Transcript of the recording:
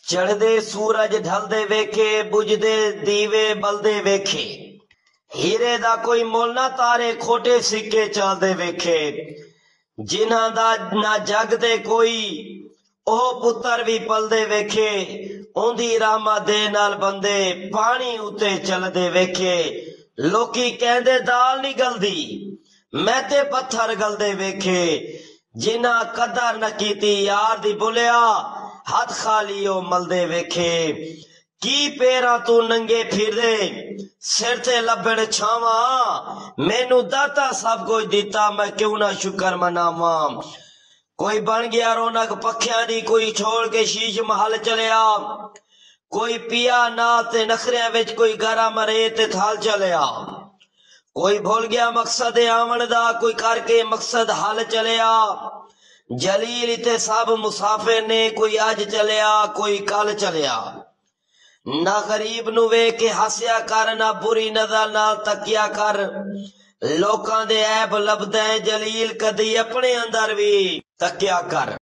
चढ़दे सूरज ढलदे वेखे, बुझदे दीवे बलदे वेखे। हीरे दा कोई मुल ना तारे, खोटे सिक्के चलदे वेखे। जिन्हां दा ना जग दे कोई, ओह पुत्तर भी पलदे वेखे। ओंदी रामा दे नाल बंदे पानी उत्ते चलदे वेखे। लोकी कहंदे दाल नहीं गलदी, मैं ते पत्थर गलदे वेखे। जिन्हां कदर न कीती यार दी बुलिया, हथ खाली ओ मलदे वेखे। की पेरा तू नंगे फिरदे, सिर ते लभण छावा। मैनू दाता सब कुछ दिता, मैं क्यों ना शुक्र मनावा। कोई बन गया रौनक पखियां दी, कोई छोड़ के शीश महल चलिया। कोई पिया ना ते नखरियां विच, कोई गारा मरे ते थाल चलिया। कोई भूल गया मकसद आवन दा, कोई करके मकसद हल चलिया। जलील इते सब मुसाफिर ने, कोई अज चलिया कोई कल चलिया। ना गरीब नू वेख के हसिया कर, ना बुरी नजर नाल तकिया कर। लोकां दे ऐब लभदा है जलील, कदी अपने अंदर भी तकिया कर।